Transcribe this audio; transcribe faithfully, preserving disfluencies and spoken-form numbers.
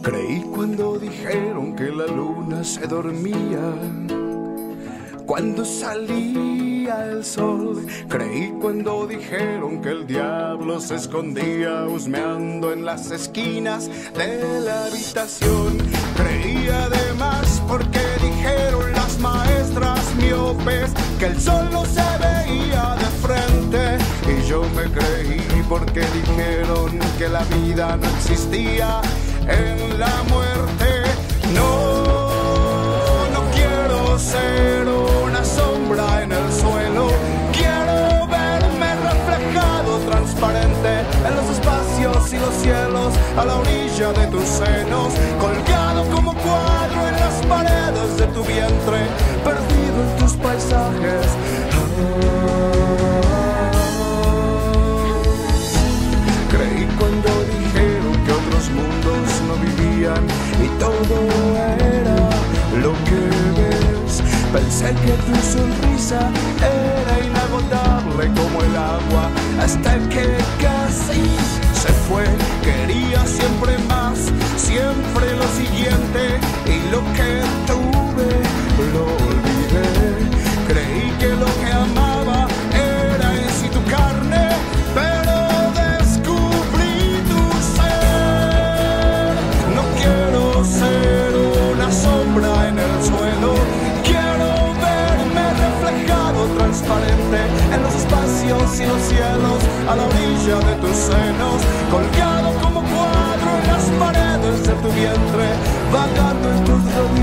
Creí cuando dijeron que la luna se dormía cuando salía el sol. Creí cuando dijeron que el diablo se escondía husmeando en las esquinas de la habitación. Creí además porque dijeron las maestras miopes que el sol no se veía de frente. Y yo me creí porque dijeron que la vida no existía en la muerte. No, no quiero ser una sombra en el suelo. Quiero verme reflejado transparente en los espacios y los cielos, a la orilla de tus senos, colgado como cuadro en las paredes de tu vientre, perdido en tus paisajes. Creí cuando dijeron que otros mundos no vivían y todo era lo que ves. Pensé que tu sonrisa era inagotable como el agua, hasta que casi se fue. Quería siempre más, siempre lo siguiente, y lo que tuve lo olvidé. Creí que lo que amaba era en sí tu carne, pero descubrí tu ser. No quiero ser una sombra en el suelo. Quiero verme reflejado transparente en los espacios y los cielos, a la orilla de tus senos, colgado como cuadro en las paredes de tu vientre, vagando en tus rodillas.